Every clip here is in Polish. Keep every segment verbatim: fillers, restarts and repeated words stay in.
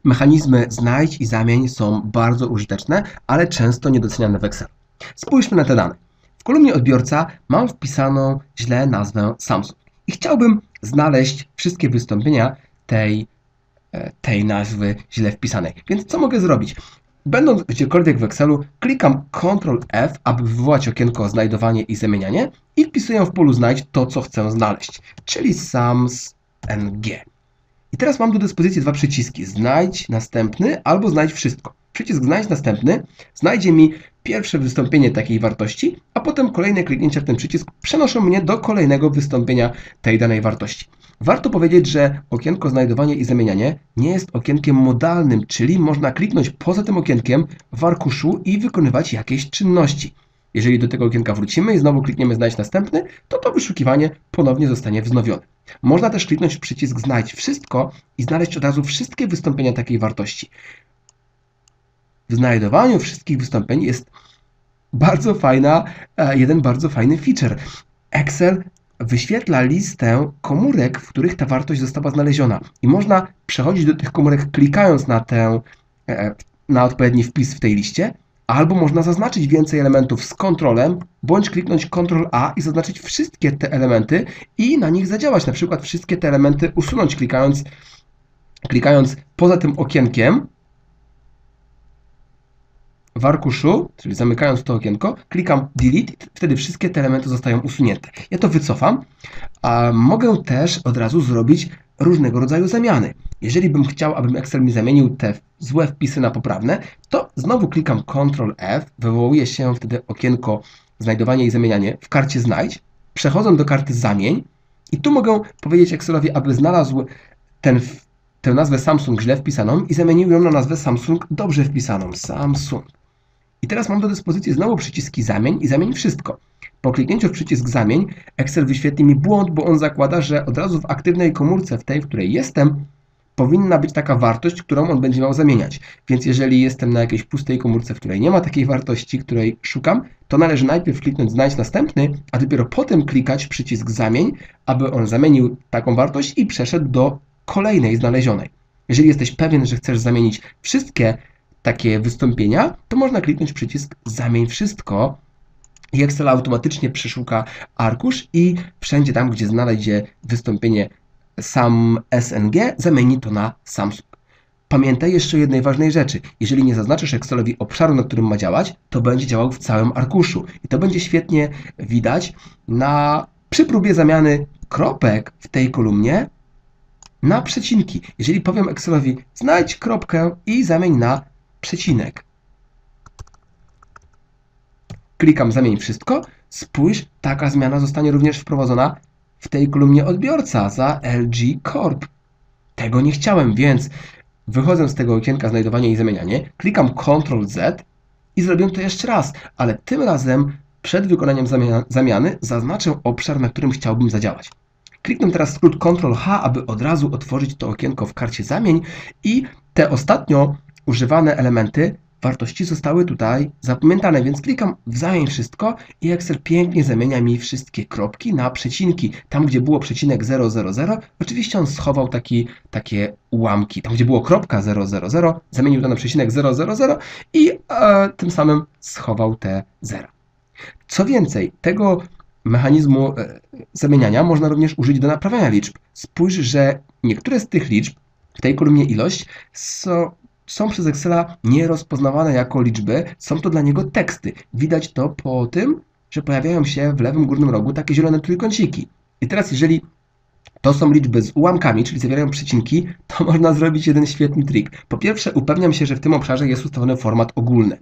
Mechanizmy znajdź i zamień są bardzo użyteczne, ale często niedoceniane w Excelu. Spójrzmy na te dane. W kolumnie odbiorca mam wpisaną źle nazwę Samsung i chciałbym znaleźć wszystkie wystąpienia tej, tej nazwy źle wpisanej. Więc co mogę zrobić? Będąc gdziekolwiek w Excelu, klikam kontrol F, aby wywołać okienko znajdowanie i zamienianie i wpisuję w polu znajdź to, co chcę znaleźć, czyli Samsung. I teraz mam do dyspozycji dwa przyciski. Znajdź następny albo znajdź wszystko. Przycisk znajdź następny znajdzie mi pierwsze wystąpienie takiej wartości, a potem kolejne kliknięcia w ten przycisk przenoszą mnie do kolejnego wystąpienia tej danej wartości. Warto powiedzieć, że okienko znajdowanie i zamienianie nie jest okienkiem modalnym, czyli można kliknąć poza tym okienkiem w arkuszu i wykonywać jakieś czynności. Jeżeli do tego okienka wrócimy i znowu klikniemy znajdź następny, to to wyszukiwanie ponownie zostanie wznowione. Można też kliknąć w przycisk znajdź wszystko i znaleźć od razu wszystkie wystąpienia takiej wartości. W znajdowaniu wszystkich wystąpień jest bardzo fajna, jeden bardzo fajny feature. Excel wyświetla listę komórek, w których ta wartość została znaleziona i można przechodzić do tych komórek klikając na, tę, na odpowiedni wpis w tej liście, albo można zaznaczyć więcej elementów z kontrolem, bądź kliknąć kontrol A i zaznaczyć wszystkie te elementy i na nich zadziałać. Na przykład wszystkie te elementy usunąć klikając, klikając poza tym okienkiem w arkuszu, czyli zamykając to okienko, klikam delete, wtedy wszystkie te elementy zostają usunięte. Ja to wycofam, a mogę też od razu zrobić różnego rodzaju zamiany. Jeżeli bym chciał, aby Excel mi zamienił te złe wpisy na poprawne, to znowu klikam kontrol F, wywołuje się wtedy okienko znajdowanie i zamienianie w karcie znajdź, przechodzę do karty zamień i tu mogę powiedzieć Excelowi, aby znalazł ten, tę nazwę Samsung źle wpisaną i zamienił ją na nazwę Samsung dobrze wpisaną. Samsung. I teraz mam do dyspozycji znowu przyciski zamień i zamień wszystko. Po kliknięciu w przycisk zamień Excel wyświetli mi błąd, bo on zakłada, że od razu w aktywnej komórce, w tej, w której jestem, powinna być taka wartość, którą on będzie miał zamieniać. Więc jeżeli jestem na jakiejś pustej komórce, w której nie ma takiej wartości, której szukam, to należy najpierw kliknąć znajdź następny, a dopiero potem klikać w przycisk zamień, aby on zamienił taką wartość i przeszedł do kolejnej znalezionej. Jeżeli jesteś pewien, że chcesz zamienić wszystkie takie wystąpienia, to można kliknąć przycisk zamień wszystko i Excel automatycznie przeszuka arkusz i wszędzie tam, gdzie znajdzie wystąpienie sam S N G, zamieni to na Samsung. Pamiętaj jeszcze o jednej ważnej rzeczy. Jeżeli nie zaznaczysz Excelowi obszaru, na którym ma działać, to będzie działał w całym arkuszu. I to będzie świetnie widać na, przy próbie zamiany kropek w tej kolumnie na przecinki. Jeżeli powiem Excelowi znajdź kropkę i zamień na przecinek. Klikam zamień wszystko. Spójrz, taka zmiana zostanie również wprowadzona w tej kolumnie odbiorca za L G Corp. Tego nie chciałem, więc wychodzę z tego okienka znajdowanie i zamienianie, klikam kontrol Z i zrobię to jeszcze raz, ale tym razem przed wykonaniem zamiany zaznaczę obszar, na którym chciałbym zadziałać. Kliknę teraz skrót kontrol H, aby od razu otworzyć to okienko w karcie zamień i te ostatnio używane elementy wartości zostały tutaj zapamiętane, więc klikam w zamień wszystko i Excel pięknie zamienia mi wszystkie kropki na przecinki. Tam, gdzie było przecinek zero zero zero, oczywiście on schował taki, takie ułamki. Tam, gdzie było kropka zero zero zero, zamienił to na przecinek zero zero zero i e, tym samym schował te zera. Co więcej, tego mechanizmu e, zamieniania można również użyć do naprawiania liczb. Spójrz, że niektóre z tych liczb, w tej kolumnie ilość, są są przez Excela nierozpoznawane jako liczby, są to dla niego teksty. Widać to po tym, że pojawiają się w lewym górnym rogu takie zielone trójkąciki. I teraz jeżeli to są liczby z ułamkami, czyli zawierają przecinki, to można zrobić jeden świetny trik. Po pierwsze upewniam się, że w tym obszarze jest ustawiony format ogólny.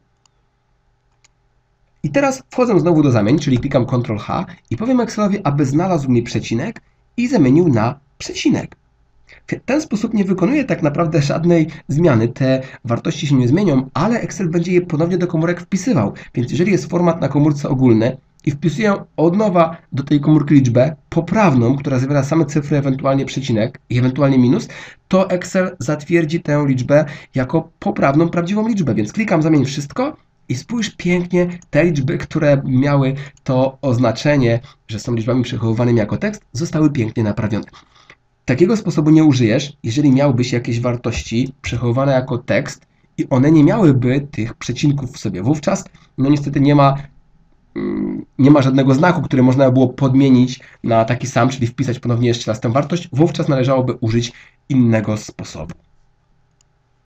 I teraz wchodzę znowu do zamień, czyli klikam kontrol H i powiem Excelowi, aby znalazł mi przecinek i zamienił na przecinek. W ten sposób nie wykonuje tak naprawdę żadnej zmiany. Te wartości się nie zmienią, ale Excel będzie je ponownie do komórek wpisywał. Więc jeżeli jest format na komórce ogólny i wpisuję od nowa do tej komórki liczbę poprawną, która zawiera same cyfry, ewentualnie przecinek i ewentualnie minus, to Excel zatwierdzi tę liczbę jako poprawną, prawdziwą liczbę. Więc klikam zamień wszystko i spójrz pięknie, te liczby, które miały to oznaczenie, że są liczbami przechowywanymi jako tekst, zostały pięknie naprawione. Takiego sposobu nie użyjesz, jeżeli miałbyś jakieś wartości przechowywane jako tekst i one nie miałyby tych przecinków w sobie. Wówczas, no niestety nie ma, nie ma żadnego znaku, który można by było podmienić na taki sam, czyli wpisać ponownie jeszcze raz tę wartość. Wówczas należałoby użyć innego sposobu.